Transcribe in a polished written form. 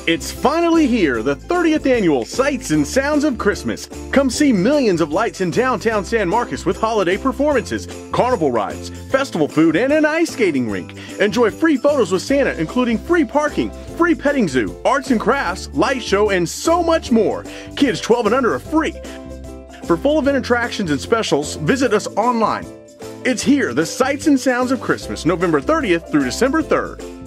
It's finally here, the 30th annual Sights and Sounds of Christmas. Come see millions of lights in downtown San Marcos with holiday performances, carnival rides, festival food, and an ice skating rink. Enjoy free photos with Santa, including free parking, free petting zoo, arts and crafts, light show, and so much more. Kids 12 and under are free. For full event attractions and specials, visit us online. It's here, the Sights and Sounds of Christmas, November 30th through December 3rd.